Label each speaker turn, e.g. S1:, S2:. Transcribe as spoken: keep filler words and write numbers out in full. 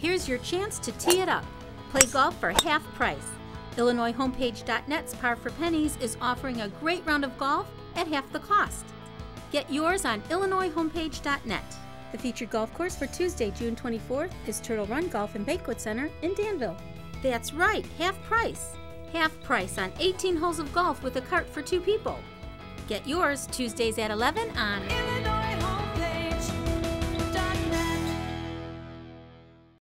S1: here's your chance to tee it up. Play golf for half price. Illinois Homepage dot net's Par for Pennies is offering a great round of golf at half the cost. Get yours on Illinois Homepage dot net. The featured golf course for Tuesday, June twenty-fourth is Turtle Run Golf and Banquet Center in Danville. That's right, half price. Half price on eighteen holes of golf with a cart for two people. Get yours Tuesdays at eleven on